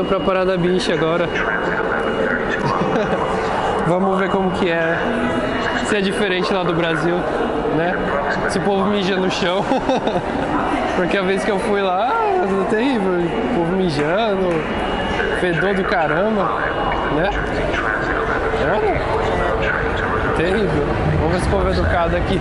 pra Parada Bicha agora. Vamos ver como que é. Se é diferente lá do Brasil, né? Se o povo mija no chão. Porque a vez que eu fui lá, é terrível. O povo mijando, fedor do caramba, né? É terrível. Vamos ver se o povo é educado aqui.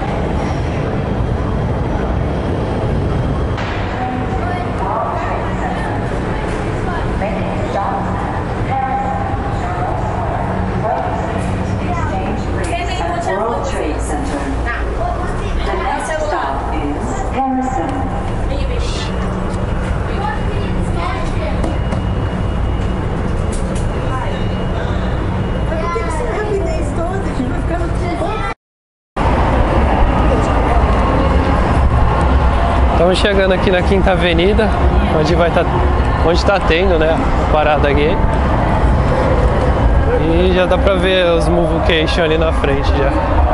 Estamos chegando aqui na Quinta Avenida, onde está tendo, né, a parada gay. E já dá pra ver os Movocation ali na frente já.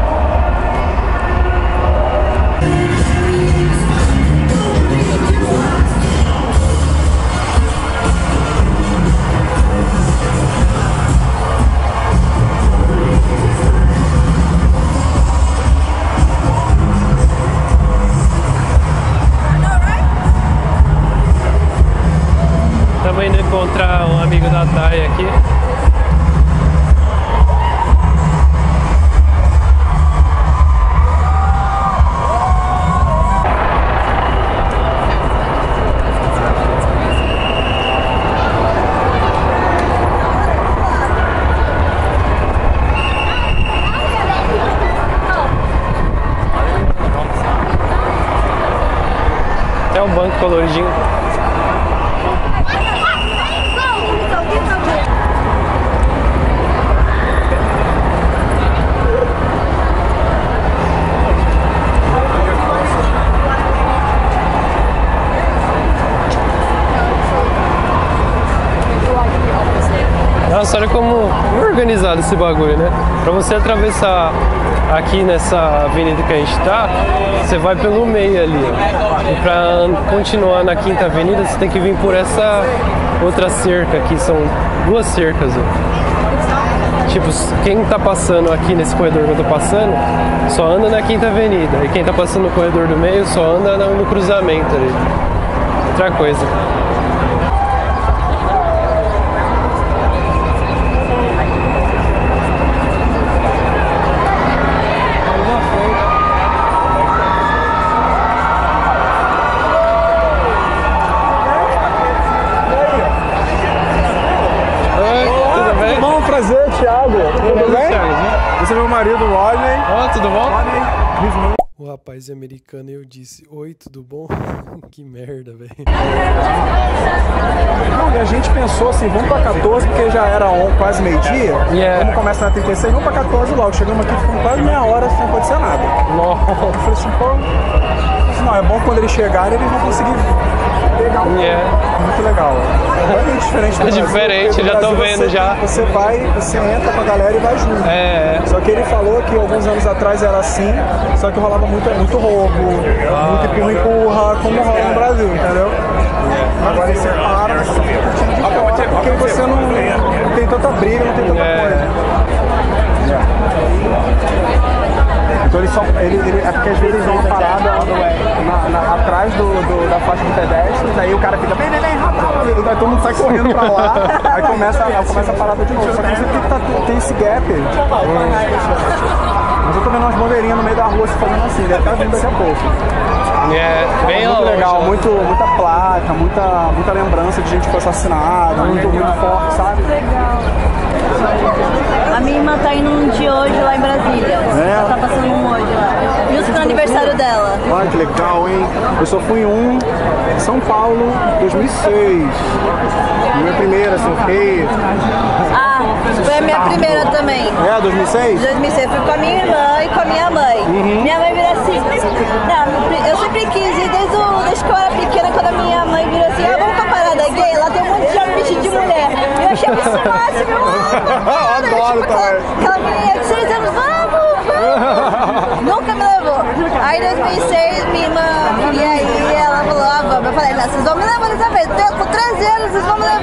Estamos indo encontrar um amigo da Thay aqui. Até um banco coloridinho. Nossa, olha como organizado esse bagulho, né? Pra você atravessar aqui nessa avenida que a gente tá, você vai pelo meio ali, ó. E pra continuar na Quinta Avenida, você tem que vir por essa outra cerca aqui, são duas cercas, ó. Tipo, quem tá passando aqui nesse corredor que eu tô passando, só anda na Quinta Avenida. E quem tá passando no corredor do meio, só anda no cruzamento ali. Outra coisa. Esse é meu marido, Rodney. Tudo bom? Rodney. O rapaz é americano e eu disse, oi, tudo bom? Que merda, velho. Não, e a gente pensou assim, vamos pra 14, porque já era quase meio-dia. Como começa na 36, vamos pra 14 logo. Chegamos aqui, ficamos quase meia hora sem acontecer nada. Nossa. Eu falei assim, pô, não, é bom quando eles chegarem, eles vão conseguir pegar um. Muito legal. É diferente do Brasil, diferente, já tô vendo já. Você entra com a galera e vai junto. Só que ele falou que alguns anos atrás era assim, só que rolava muito roubo, muito empurra, como rola no Brasil, entendeu? Agora eles separam, porque você não tem tanta briga, não tem tanta coisa. Então é porque às vezes eles vão uma parada atrás da faixa de pedestres, aí o cara fica bem rápido, aí todo mundo sai correndo pra lá, aí começa a parada de novo. Só que você tem esse gap. Mas eu tô vendo umas bandeirinhas no meio da rua se fazendo assim, deve estar vindo daqui a pouco. Bem muito longe, legal, muita placa, muita lembrança de gente que foi assassinada, muito forte, sabe? Legal. A minha irmã tá indo um de hoje lá em Brasília. Ela tá passando um hoje lá. Justo no aniversário dela. Olha que legal, hein? Eu só fui em São Paulo, 2006. Minha primeira, assim, feia. Foi a minha primeira também. 2006? 2006. Fui com a minha irmã e com a minha mãe. Minha mãe virou assim. Não, eu sempre quis ir desde que eu era pequena, quando a minha mãe virou assim, vamos pra parada gay, lá tem um monte de homem vestido de mulher. Eu achei isso o máximo, eu adoro também. Aquela menina de 6 anos, vamos! Nunca me levou. Aí em 2006, minha irmã queria ir, ela falou, vamos. Eu falei, não, vocês vão me levar dessa vez. Com 13 anos, vocês vão me levar.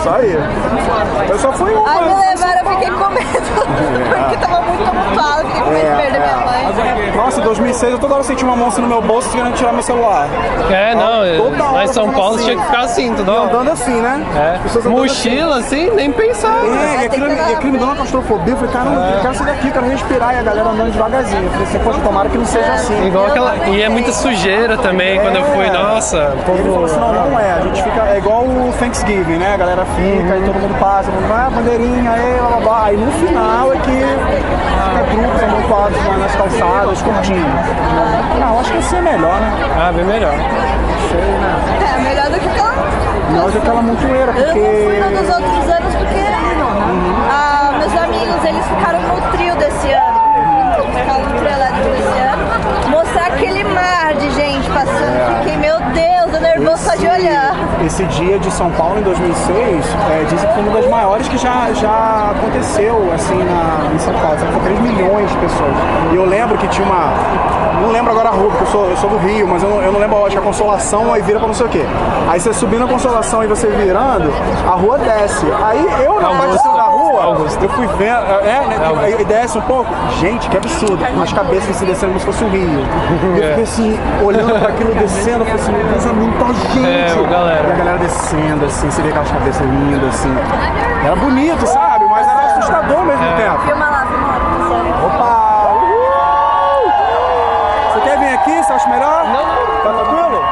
Isso aí. Eu só fui uma. Aí me levaram, eu fiquei com medo. Porque tava muito tumultuado, fiquei com medo de perder minha mãe. Nossa, em 2006 eu toda hora senti uma monstro no meu bolso querendo tirar meu celular. Lá em São Paulo tinha que ficar assim, toda hora. Andando assim, né? Mochila assim, nem pensar. E aquilo me deu uma claustrofobia. Eu falei, caramba, eu quero sair daqui, quero respirar. E a galera andando devagarzinho. Eu falei assim, poxa, tomara que não seja assim. Igual e é muita sujeira também, quando eu fui, nossa. Ele falou assim, não é. A gente fica, é igual o Thanksgiving, né? A galera fica, aí todo mundo passa, todo mundo vai, bandeirinha, aí, blá, blá, blá. Aí no final é que fica grupos amontoados lá nas calçadas, curtindo. Não, acho que assim é melhor, né? Bem melhor. Sei, né? É, melhor do que aquela... Melhor do que aquela montoeira, porque... Eu não fui no dos outros anos porque meus amigos, eles ficaram no trio desse ano. Ficaram no trio elétrico desse ano. Mostrar aquele mar de gente passando. Fiquei, meu Deus, eu nervoso só de olhar. Esse dia de São Paulo em 2006, dizem que foi uma das maiores que já aconteceu assim em São Paulo. Foi 3 milhões de pessoas. E eu lembro que tinha uma... Não lembro agora a rua, porque eu sou do Rio, mas eu não lembro, acho que a Consolação aí vira pra não sei o quê. Aí você subindo a Consolação e você virando, a rua desce. Aí eu na parte de cima da rua, eu fui vendo, e desce um pouco. Gente, que absurdo. As cabeças assim descendo como se fosse um rio. E eu fiquei assim, olhando pra aquilo descendo, eu falei assim, meu Deus, é muita gente. Galera. E a galera descendo, assim, você vê aquelas cabeças lindas, assim. Era bonito, sabe? Mas era assustador ao mesmo tempo. Filma lá, filma. Opa! Você quer vir aqui? Você acha melhor? Não. Tá tranquilo?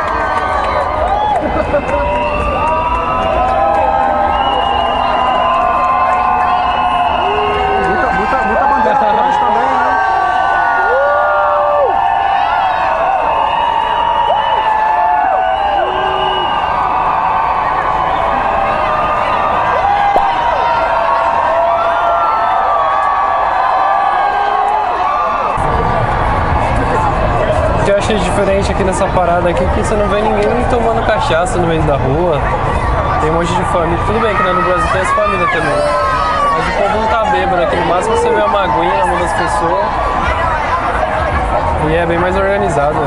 Muita bandeira atrás também, né? O que eu achei diferente aqui nessa parada aqui é que você não vê ninguém tomando cachaça no meio da rua. Tem um monte de família. Tudo bem que no Brasil tem essa família também. Mas o povo não tá bêbado aqui. No máximo você vê uma aguinha na mão das pessoas. E é bem mais organizado.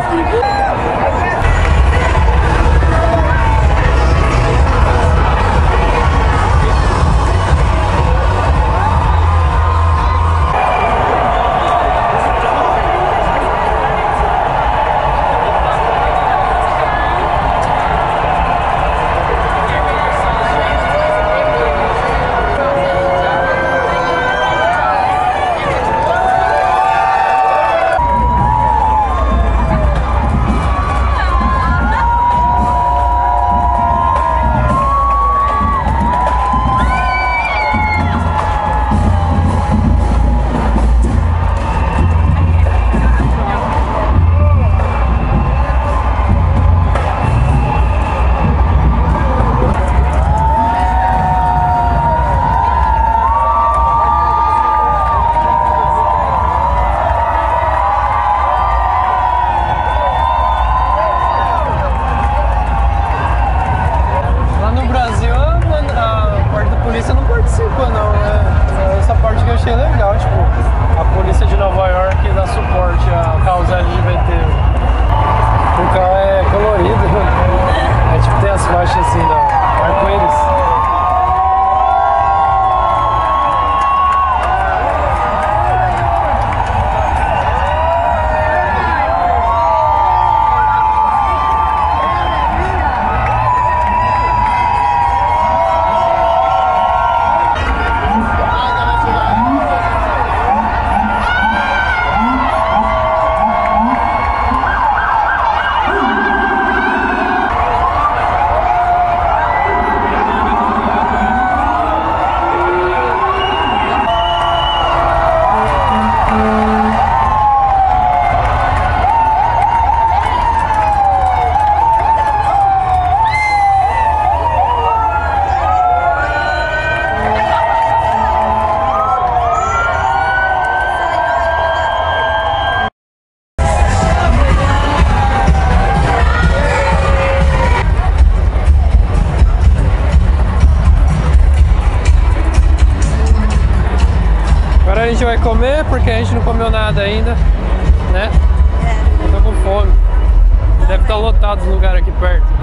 A gente vai comer porque a gente não comeu nada ainda, né? Eu tô com fome. Deve estar lotado os lugares aqui perto.